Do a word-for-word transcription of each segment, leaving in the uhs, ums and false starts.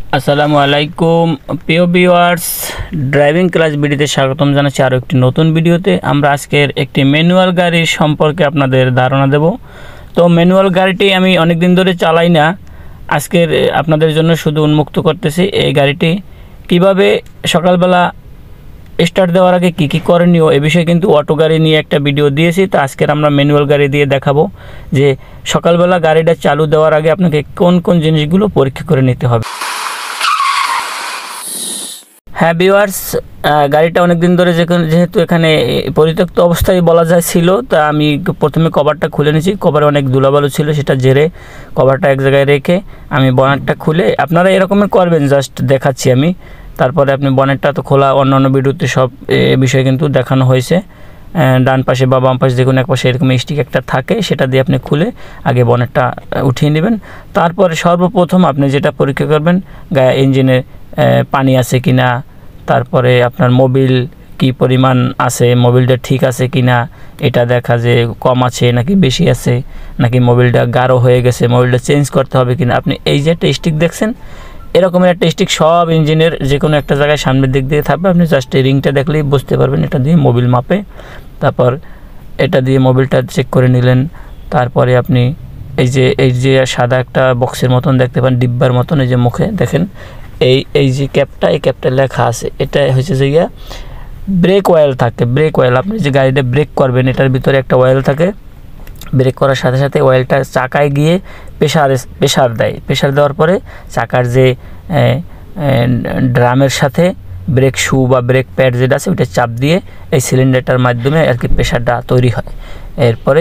আসসালামু আলাইকুম প্রিয় ভিউয়ার্স, ড্রাইভিং ক্লাস ভিডিওতে স্বাগতম জানাচ্ছি আরও একটি নতুন ভিডিওতে। আমরা আজকের একটি ম্যানুয়াল গাড়ির সম্পর্কে আপনাদের ধারণা দেব। তো ম্যানুয়াল গাড়িটি আমি অনেক দিন ধরে চালাই না, আজকের আপনাদের জন্য শুধু উন্মুক্ত করতেছি। এই গাড়িটি কিভাবে সকালবেলা স্টার্ট দেওয়ার আগে কী কী করণীয় এ বিষয়ে কিন্তু অটো গাড়ি নিয়ে একটা ভিডিও দিয়েছি। তো আজকের আমরা ম্যানুয়াল গাড়ি দিয়ে দেখাবো যে সকালবেলা গাড়িটা চালু দেওয়ার আগে আপনাকে কোন কোন জিনিসগুলো পরীক্ষা করে নিতে হবে। হ্যাঁ ভিউয়ার্স, গাড়িটা অনেক দিন ধরে যেহেতু এখানে পরিত্যক্ত অবস্থায় বলা যায় ছিল, তা আমি প্রথমে কভারটা খুলে নিয়েছি। কভারে অনেক ধুলাবালু ছিল, সেটা ঝেড়ে কভারটা এক জায়গায় রেখে আমি বনেটটা খুলে, আপনারা এরকমই করবেন, জাস্ট দেখাচ্ছি আমি। তারপরে আপনি বনেটটা তো খোলা, অন্যান্য ভিডিওতে সব এ বিষয়ে কিন্তু দেখানো হয়েছে। ডান পাশে বা বাম পাশে যে কোনো এক পাশে এরকম স্টিক একটা থাকে, সেটা দিয়ে আপনি খুলে আগে বনেটটা উঠিয়ে নেবেন। তারপরে সর্বপ্রথম আপনি যেটা পরীক্ষা করবেন, ইঞ্জিনে পানি আছে কি না, তারপরে আপনার মোবিল কি পরিমাণ আছে, মোবিলটা ঠিক আছে কি না এটা দেখা, যে কম আছে নাকি বেশি আছে, নাকি মোবিলটা গাঢ় হয়ে গেছে, মোবিলটা চেঞ্জ করতে হবে কিনা। আপনি এই যে একটা স্টিক দেখছেন, এরকমের একটা স্টিক সব ইঞ্জিনের যে কোনো একটা জায়গায় সামনের দিক দিয়ে থাকবে। আপনি জাস্ট এই রিংটা দেখলেই বুঝতে পারবেন এটা দিয়ে মোবিল মাপে। তারপর এটা দিয়ে মোবিলটা চেক করে নিলেন। তারপরে আপনি এই যে এই যে সাদা একটা বক্সের মতন দেখতে পান, ডিব্বার মতন, এই যে মুখে দেখেন এই এই যে ক্যাপটা, এই ক্যাপটা লেখা আছে, এটা হচ্ছে যে গিয়া ব্রেক অয়েল থাকে। ব্রেক অয়েল, আপনি যে গাড়িটা ব্রেক করবেন এটার ভিতরে একটা অয়েল থাকে। ব্রেক করার সাথে সাথে অয়েলটা চাকায় গিয়ে প্রেশার প্রেশার দেয়। প্রেশার দেওয়ার পরে চাকার যে ড্রামের সাথে ব্রেক শু বা ব্রেক প্যাড যেটা আছে ওইটা চাপ দিয়ে এই সিলিন্ডারটার মাধ্যমে আর কি প্রেশারটা তৈরি হয়, এরপরে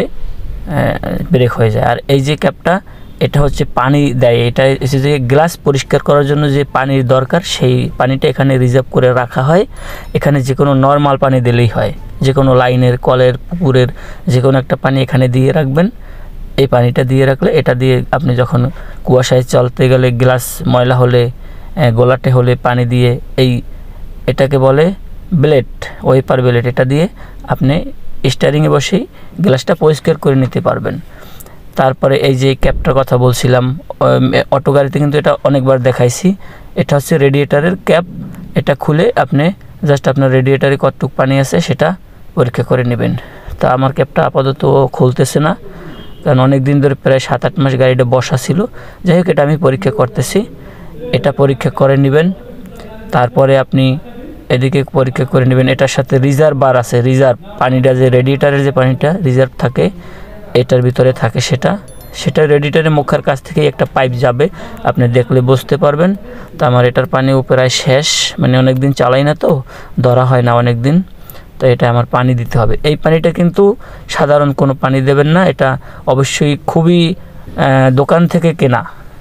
ব্রেক হয়ে যায়। আর এই যে ক্যাপটা, এটা হচ্ছে পানি দেয়। এটা এসে যে গ্লাস পরিষ্কার করার জন্য যে পানির দরকার, সেই পানিটা এখানে রিজার্ভ করে রাখা হয়। এখানে যে কোনো নর্মাল পানি দিলেই হয়, যে কোনো লাইনের, কলের, পুকুরের যে কোনো একটা পানি এখানে দিয়ে রাখবেন। এই পানিটা দিয়ে রাখলে এটা দিয়ে আপনি যখন কুয়াশায় চলতে গেলে, গ্লাস ময়লা হলে, গোলাটে হলে পানি দিয়ে, এই এটাকে বলে ব্লেড, ওয়েপার ব্লেড, এটা দিয়ে আপনি স্টিয়ারিংয়ে বসেই গ্লাসটা পরিষ্কার করে নিতে পারবেন। তারপরে এই যে ক্যাপটার কথা বলছিলাম, অটো গাড়িতে কিন্তু এটা অনেকবার দেখাইছি। এটা হচ্ছে রেডিয়েটারের ক্যাপ। এটা খুলে আপনি জাস্ট আপনার রেডিয়েটারে কতটুকু পানি আছে সেটা পরীক্ষা করে নেবেন। তা আমার ক্যাপটা আপাতত খুলতেছে না, কারণ অনেক দিন ধরে প্রায় সাত আট মাস গাড়িটা বসা ছিল। যাই হোক, এটা আমি পরীক্ষা করতেছি, এটা পরীক্ষা করে নেবেন। তারপরে আপনি এদিকে পরীক্ষা করে নেবেন। এটার সাথে রিজার্ভ বার আছে, রিজার্ভ পানিটা, যে রেডিয়েটারের যে পানিটা রিজার্ভ থাকে এটার ভিতরে থাকে, সেটা সেটা রেডিয়েটারের মুখের কাছ থেকে একটা পাইপ যাবে, আপনি দেখলে বুঝতে পারবেন। তো আমার এটার পানি প্রায় শেষ, মানে অনেক দিন চালাই না, তো ধরা হয় না অনেক দিন, তো এটা আমার পানি দিতে হবে। এই পানিটা কিন্তু সাধারণ কোনো পানি দেবেন না, এটা অবশ্যই খুবই দোকান থেকে কেনা,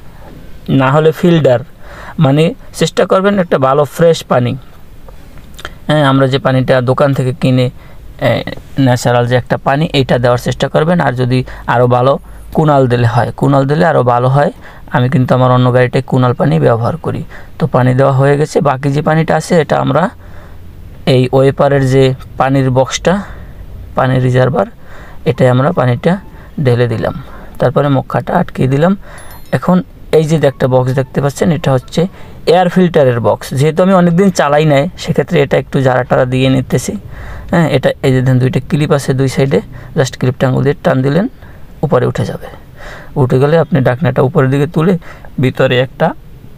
না হলে ফিল্টার, মানে চেষ্টা করবেন একটা ভালো ফ্রেশ পানি। হ্যাঁ, আমরা যে পানিটা দোকান থেকে কিনে ন্যাচারাল যে একটা পানি, এইটা দেওয়ার চেষ্টা করবেন। আর যদি আরও ভালো কুনাল দিলে হয়, কুনাল দিলে আরও ভালো হয়। আমি কিন্তু আমার অন্য গাড়িটায় কুনাল পানি ব্যবহার করি। তো পানি দেওয়া হয়ে গেছে, বাকি যে পানিটা আছে এটা আমরা এই ওয়েপারের যে পানির বক্সটা, পানির রিজার্ভার, এটাই আমরা পানিটা ঢেলে দিলাম। তারপরে মুখটা আটকিয়ে দিলাম। এখন এই যে একটা বক্স দেখতে পাচ্ছেন, এটা হচ্ছে এয়ার ফিল্টারের বক্স। যেহেতু আমি অনেকদিন চালাই নাই, সেক্ষেত্রে এটা একটু জারা টারা দিয়ে নিতেছি। হ্যাঁ, এটা এই যে দেখেন দুইটা ক্লিপ আছে দুই সাইডে, জাস্ট ক্লিপটা আঙুল দিয়ে টান দিলেন, উপরে উঠে যাবে। উঠে গেলে আপনি ডাকনাটা উপরের দিকে তুলে ভিতরে একটা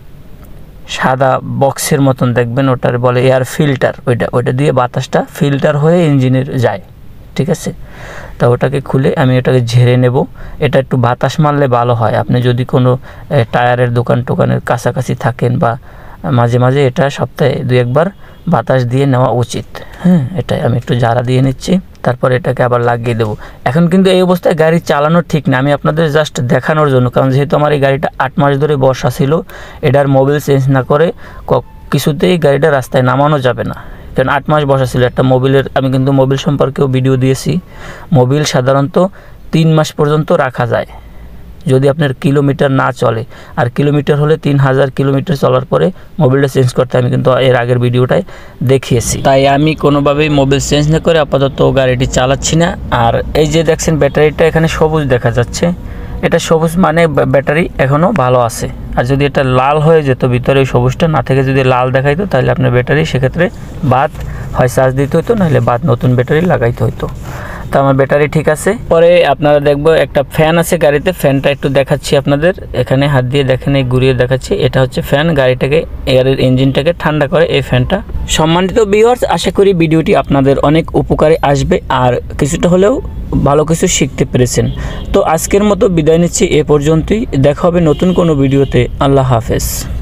সাদা বক্সের মতন দেখবেন, ওটার বলে এয়ার ফিল্টার। ওইটা ওইটা দিয়ে বাতাসটা ফিল্টার হয়ে ইঞ্জিনের যায়, ঠিক আছে। তা ওটাকে খুলে আমি ওটাকে ঝেড়ে নেব। এটা একটু বাতাস মারলে ভালো হয়। আপনি যদি কোনো টায়ারের দোকান টোকানের কাছাকাছি থাকেন, বা মাঝে মাঝে এটা সপ্তাহে দুই একবার বাতাস দিয়ে নেওয়া উচিত। হ্যাঁ, এটাই আমি একটু জারা দিয়ে নিচ্ছি। তারপর এটাকে আবার লাগিয়ে দেবো। এখন কিন্তু এই অবস্থায় গাড়ি চালানো ঠিক না, আমি আপনাদের জাস্ট দেখানোর জন্য, কারণ যেহেতু আমার এই গাড়িটা আট মাস ধরে বসা ছিল, এটার মোবিল চেঞ্জ না করে কিছুতেই গাড়িটা রাস্তায় নামানো যাবে না, কারণ আট মাস বসা ছিল। একটা মোবিলের, আমি কিন্তু মোবিল সম্পর্কেও ভিডিও দিয়েছি। মোবিল সাধারণত তিন মাস পর্যন্ত রাখা যায় যদি আপনার কিলোমিটার না চলে, আর কিলোমিটার হলে তিন হাজার কিলোমিটার চলার পরে মোবিলটা চেঞ্জ করতে, আমি কিন্তু এর আগের ভিডিওটায় দেখিয়েছি। তাই আমি কোনোভাবেই মোবিল চেঞ্জ না করে আপাতত গাড়িটি চালাচ্ছি না। আর এই যে দেখছেন ব্যাটারিটা এখানে সবুজ দেখা যাচ্ছে, এটা সবুজ মানে ব্যাটারি এখনও ভালো আছে। আর যদি এটা লাল হয়ে যেত ভিতরে ওই সবুজটা না থেকে যদি লাল দেখাইতো তাহলে আপনার ব্যাটারি সেক্ষেত্রে বাদ হয় চার্জ দিতে হতো, নাহলে বাদ নতুন ব্যাটারি লাগাইতে হতো। তো আমার ব্যাটারি ঠিক আছে। পরে আপনারা দেখবো একটা ফ্যান আছে গাড়িতে, ফ্যানটা একটু দেখাচ্ছি আপনাদের, এখানে হাত দিয়ে দেখেন, এই ঘুরিয়ে দেখাচ্ছি। এটা হচ্ছে ফ্যান, গাড়িটাকে এয়ারের ইঞ্জিনটাকে ঠান্ডা করে এই ফ্যানটা। সম্মানিত ভিউয়ার্স, আশা করি ভিডিওটি আপনাদের অনেক উপকারে আসবে আর কিছুটা হলেও ভালো কিছু শিখতে পেরেছেন। তো আজকের মতো বিদায় নিচ্ছি এ পর্যন্তই, দেখা হবে নতুন কোনো ভিডিওতে। আল্লাহ হাফেজ।